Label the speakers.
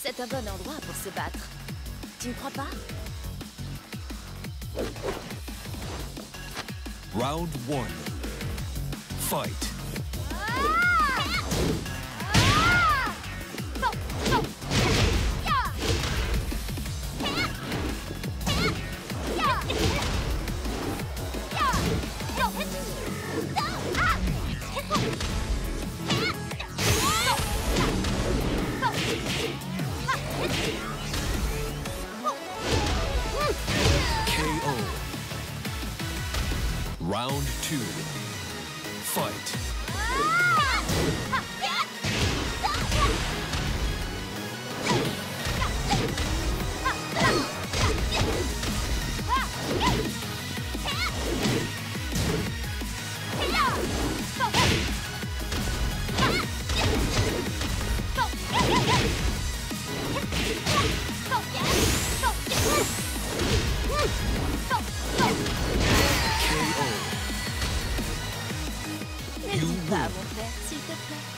Speaker 1: C'est un bon endroit pour se battre. Tu ne crois pas?
Speaker 2: Round 1. Fight. KO. Round 2. Fight.
Speaker 1: N'hésite pas, mon frère, s'il te plaît.